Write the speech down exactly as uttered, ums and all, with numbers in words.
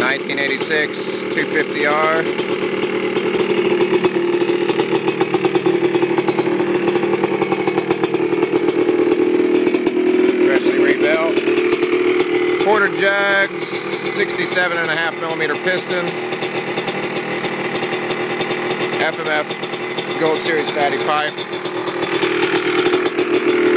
nineteen eighty-six two fifty R. Freshly rebuilt. Quarter jugs, sixty-seven and a half millimeter piston. F M F Gold Series fatty pipe.